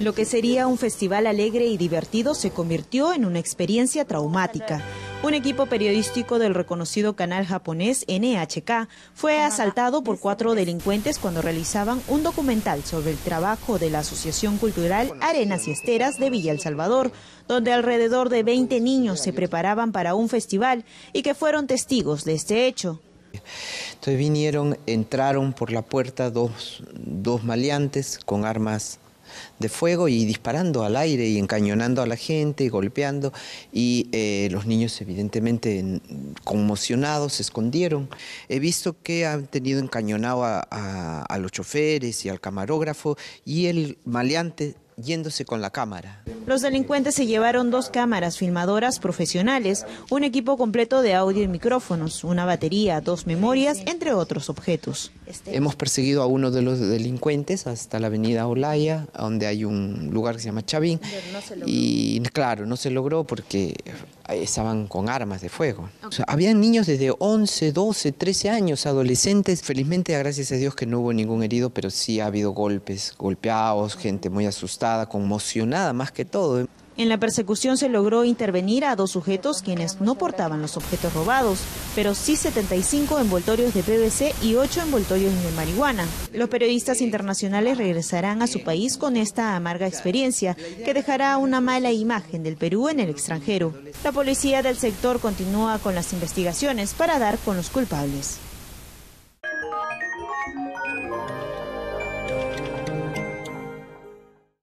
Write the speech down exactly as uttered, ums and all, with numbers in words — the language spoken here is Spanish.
Lo que sería un festival alegre y divertido se convirtió en una experiencia traumática. Un equipo periodístico del reconocido canal japonés N H K fue asaltado por cuatro delincuentes cuando realizaban un documental sobre el trabajo de la Asociación Cultural Arenas y Esteras de Villa El Salvador, donde alrededor de veinte niños se preparaban para un festival y que fueron testigos de este hecho. Entonces vinieron, entraron por la puerta dos, dos maleantes con armas de fuego y disparando al aire y encañonando a la gente, y golpeando, y eh, los niños evidentemente conmocionados se escondieron. He visto que han tenido encañonado a, a, a los choferes y al camarógrafo y el maleante yéndose con la cámara. Los delincuentes se llevaron dos cámaras filmadoras profesionales, un equipo completo de audio y micrófonos, una batería, dos memorias, entre otros objetos. Hemos perseguido a uno de los delincuentes hasta la avenida Olaya, donde hay un lugar que se llama Chavín, y claro, no se logró porque estaban con armas de fuego. O sea, habían niños desde once, doce, trece años, adolescentes. Felizmente, gracias a Dios que no hubo ningún herido, pero sí ha habido golpes, golpeados, gente muy asustada, conmocionada más que todo. En la persecución se logró intervenir a dos sujetos quienes no portaban los objetos robados, pero sí setenta y cinco envoltorios de P V C y ocho envoltorios de marihuana. Los periodistas internacionales regresarán a su país con esta amarga experiencia que dejará una mala imagen del Perú en el extranjero. La policía del sector continúa con las investigaciones para dar con los culpables.